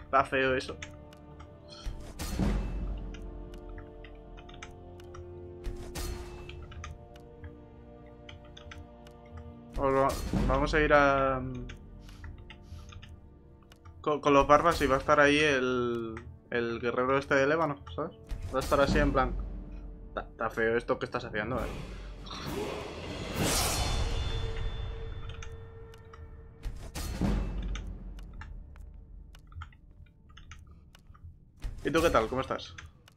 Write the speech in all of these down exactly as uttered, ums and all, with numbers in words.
Está feo eso. Vamos a ir a... Con, con los barbas y va a estar ahí el... El guerrero este de Lébano, ¿sabes? Va a estar así en plan... Está feo esto que estás haciendo, eh. ¿Y tú qué tal? ¿Cómo estás?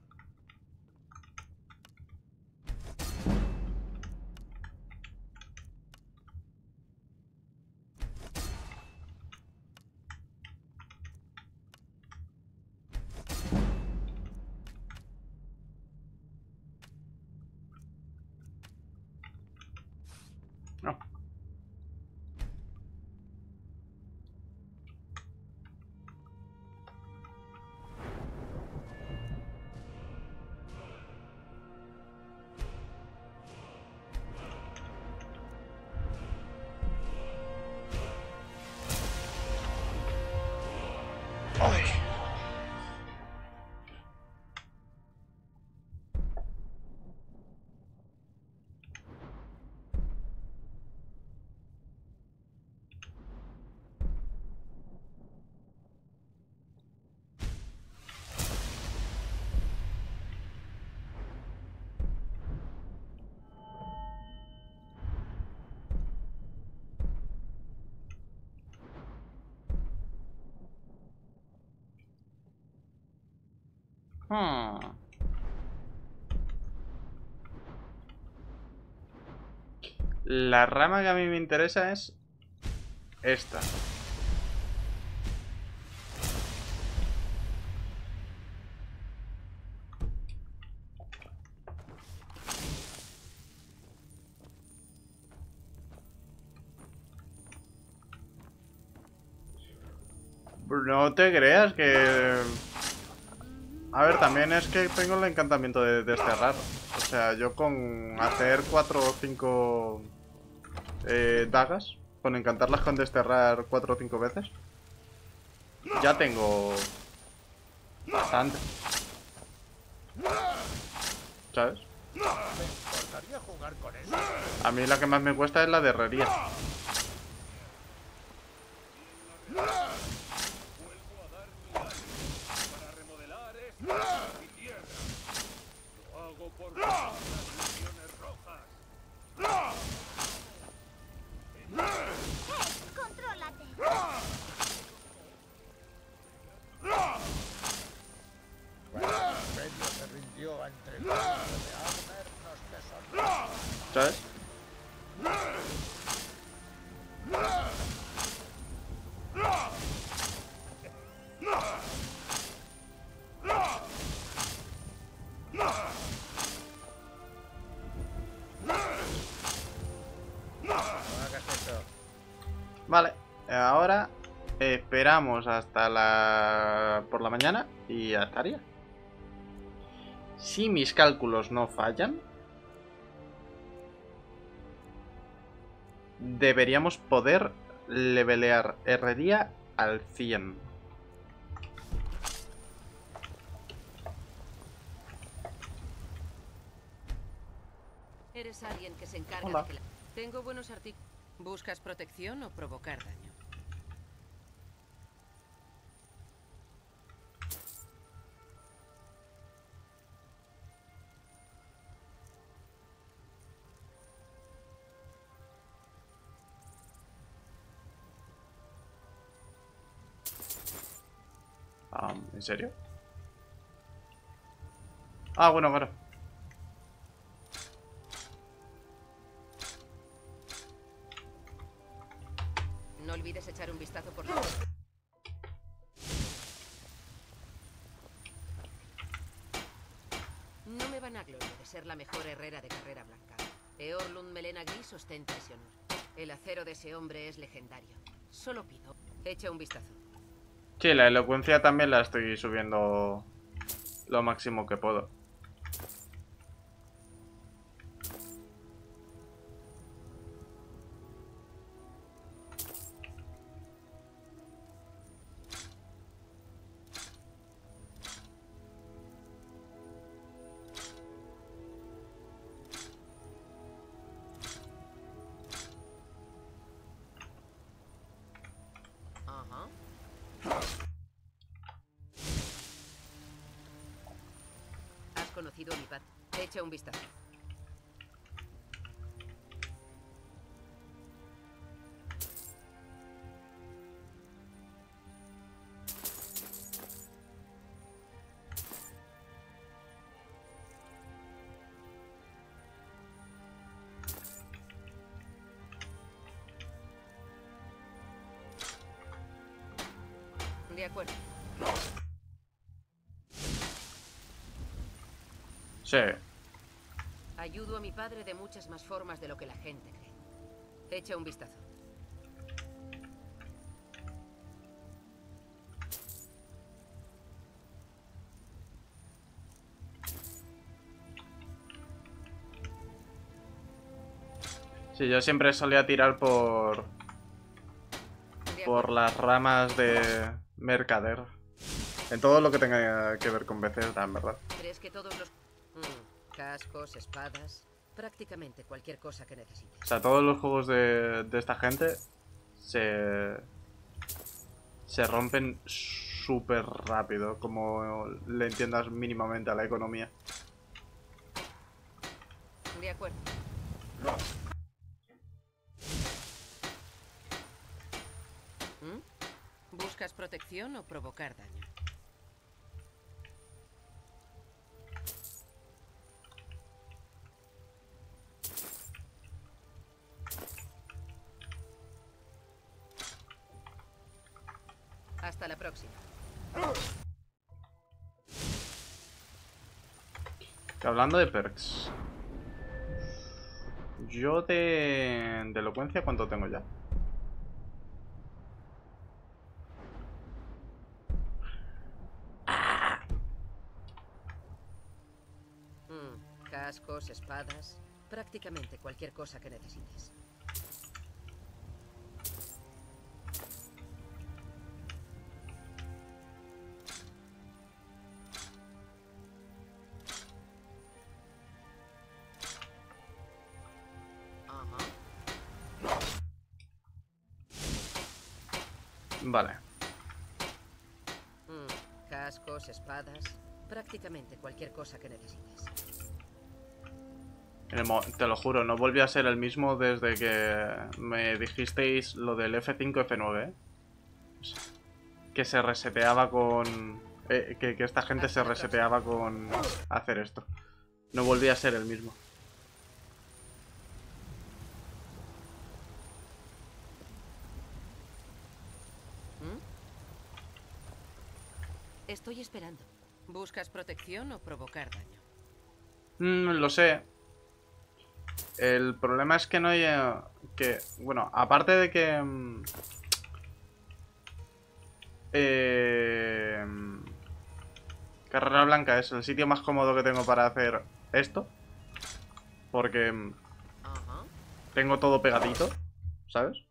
No. Ay. Hmm. La rama que a mí me interesa es esta. No te creas que... A ver, también es que tengo el encantamiento de desterrar. O sea, yo con hacer cuatro o cinco eh, dagas, con encantarlas con desterrar cuatro o cinco veces, ya tengo bastante. ¿Sabes? A mí la que más me cuesta es la de herrería. ¿Sabes? Vale, ahora esperamos hasta la... por la mañana y ya estaría. Si mis cálculos no fallan, deberíamos poder levelear herrería al cien. Eres alguien que se encarga Hola. de que la... Tengo buenos artículos. ¿Buscas protección o provocar daño? Um, ¿En serio? Ah, bueno, claro. No olvides echar un vistazo por la... No me van a gloria de ser la mejor herrera de carrera blanca. Eorlund Melena Gris ostenta ese honor. El acero de ese hombre es legendario. Solo pido, echa un vistazo. Sí, la elocuencia también la estoy subiendo lo máximo que puedo. conocido a mi padre. Echa un vistazo. De acuerdo. Sí. Ayudo a mi padre de muchas más formas de lo que la gente cree. Echa un vistazo. Sí, yo siempre solía tirar por... por las ramas de mercader. En todo lo que tenga que ver con Bethesda, en verdad. ¿Crees que todos los... Mm, cascos, espadas... prácticamente cualquier cosa que necesites? O sea, todos los juegos de, de esta gente se... se rompen súper rápido, como le entiendas mínimamente a la economía. De acuerdo. ¿Mm? ¿Buscas protección o provocar daño? Hasta la próxima. Que hablando de perks, yo de, de elocuencia, ¿cuánto tengo ya? Mm, cascos, espadas... prácticamente cualquier cosa que necesites. Ajá. Vale. Mm, cascos, espadas... prácticamente cualquier cosa que necesites. En el mo- Te lo juro, no volví a ser el mismo desde que me dijisteis lo del F cinco, F nueve, ¿eh? Que se reseteaba con... eh, que, que esta gente se reseteaba con hacer esto. No volví a ser el mismo. ¿Mm? Estoy esperando. ¿Buscas protección o provocar daño? Mm, lo sé. El problema es que no hay... eh, que, bueno, aparte de que... mm, eh, Carrera Blanca es el sitio más cómodo que tengo para hacer esto. Porque mm, Ajá. tengo todo pegadito, ¿sabes?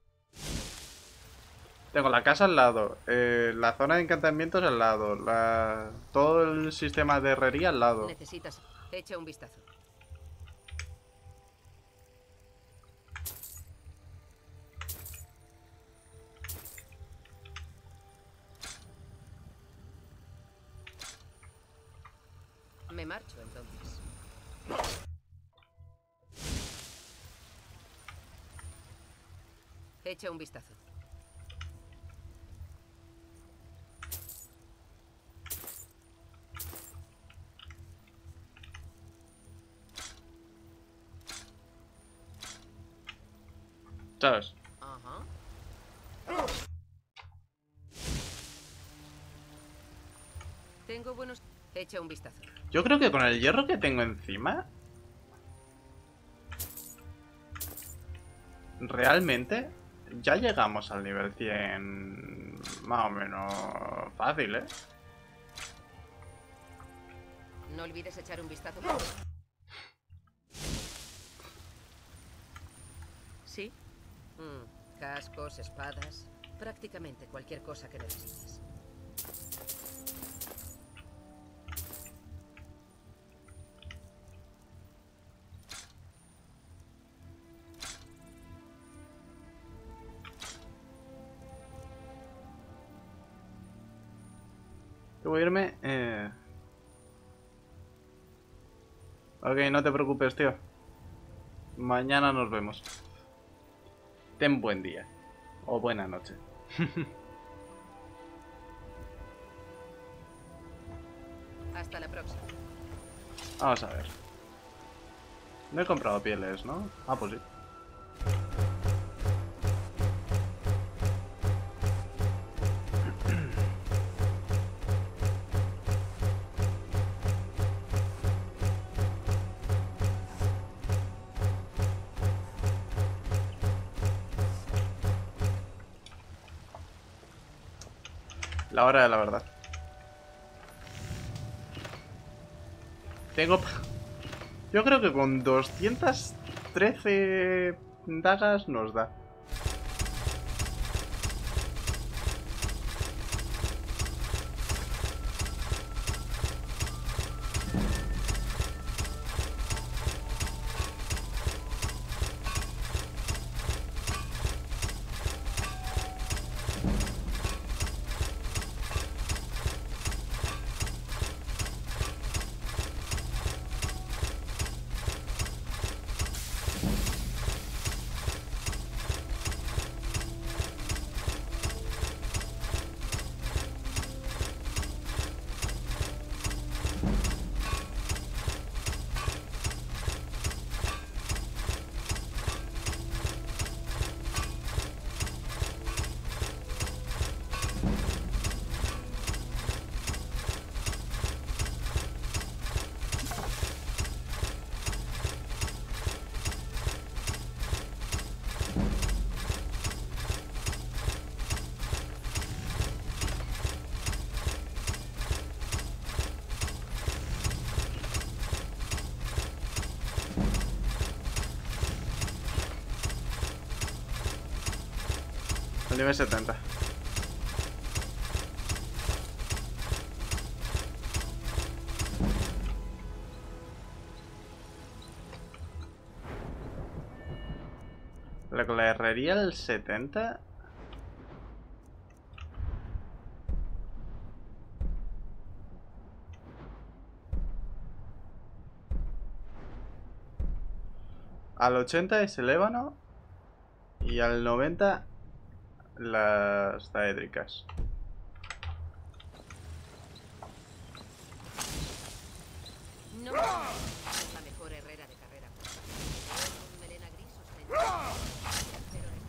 Tengo la casa al lado, eh, la zona de encantamientos al lado, la... todo el sistema de herrería al lado. Necesitas... Echa un vistazo. Me marcho entonces. Echa un vistazo. ¿Sabes? Ajá. Tengo buenos... Echa un vistazo. Yo creo que con el hierro que tengo encima... realmente... ya llegamos al nivel cien... más o menos fácil, ¿eh? No olvides echar un vistazo. ¿Sí? Mm, cascos, espadas... prácticamente cualquier cosa que necesites. Voy a irme... Eh... Ok, no te preocupes, tío. Mañana nos vemos. Ten buen día. O buena noche. Hasta la próxima. Vamos a ver. No he comprado pieles, ¿no? Ah, pues sí. La hora de la verdad. Tengo... Yo creo que con doscientas trece dagas nos da. El nivel setenta. La, la herrería el setenta. Al ochenta es el ébano. Y al noventa las daédricas. No es la mejor herrera de carrera. Eorlund melena gris ostenta el acero de-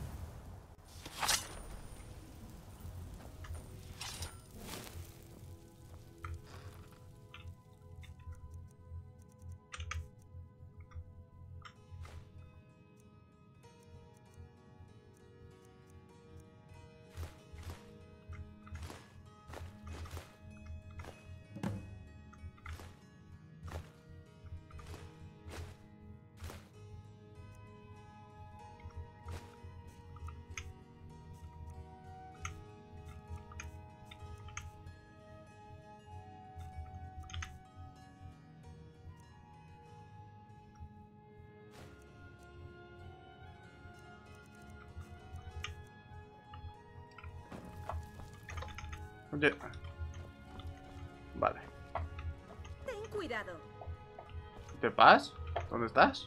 Oye. Vale. Ten cuidado. ¿Te vas? ¿Dónde estás?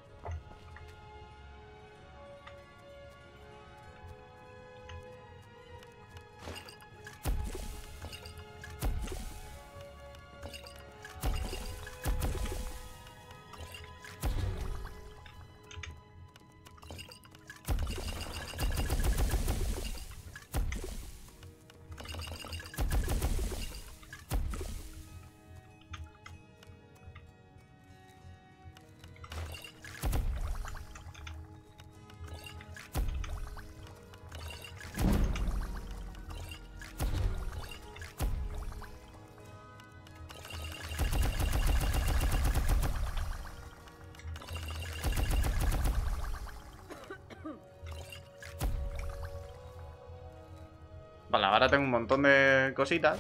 Vale, ahora tengo un montón de cositas.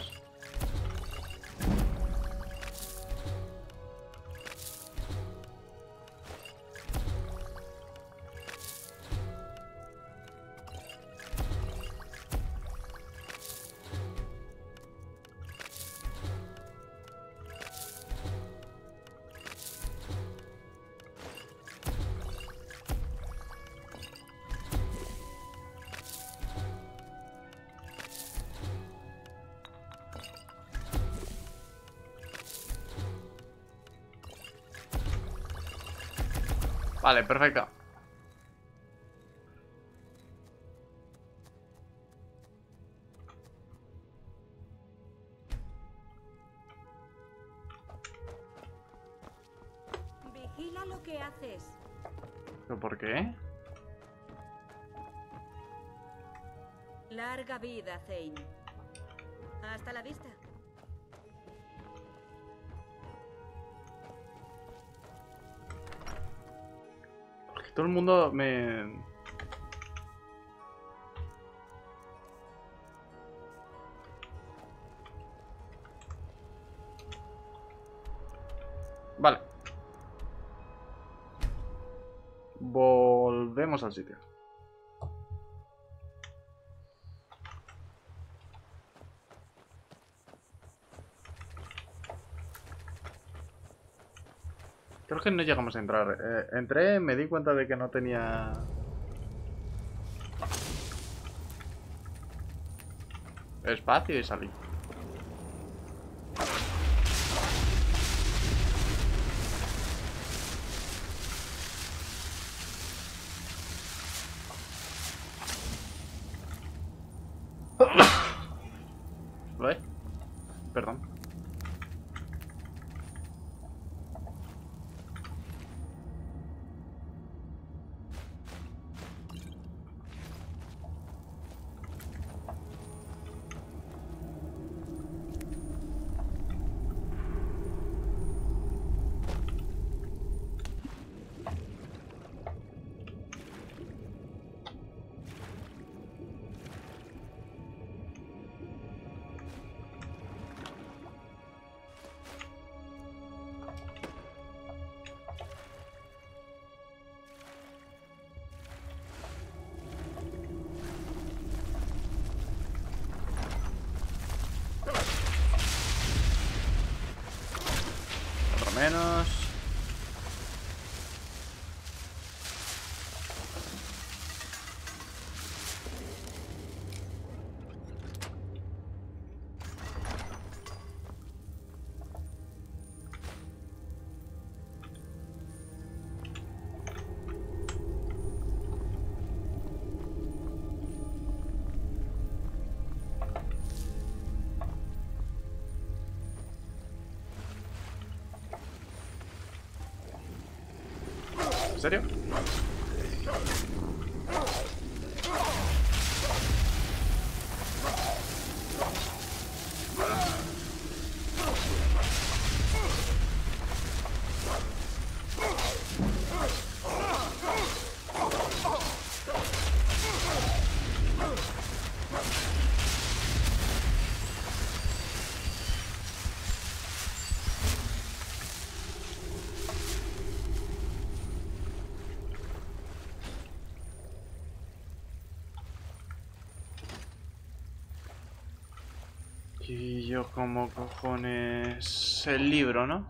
Vale, perfecto. Vigila lo que haces. ¿Pero por qué? Larga vida, Zane. Hasta la vista. Porque todo el mundo me... Vale. Volvemos al sitio. Creo que no llegamos a entrar. Eh, entré, me di cuenta de que no tenía... espacio y salí. ¿Vale? Perdón. Menos. ¿En serio? Y yo como cojones... el libro, ¿no?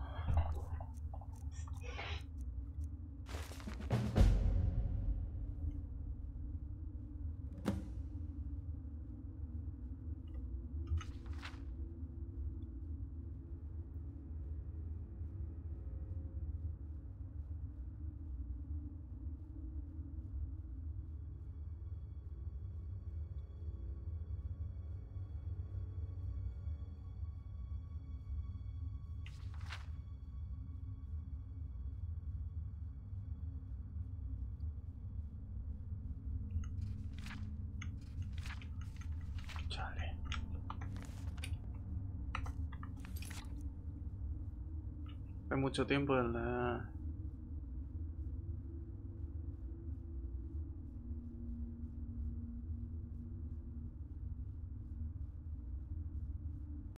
Chale. Hace mucho tiempo en la...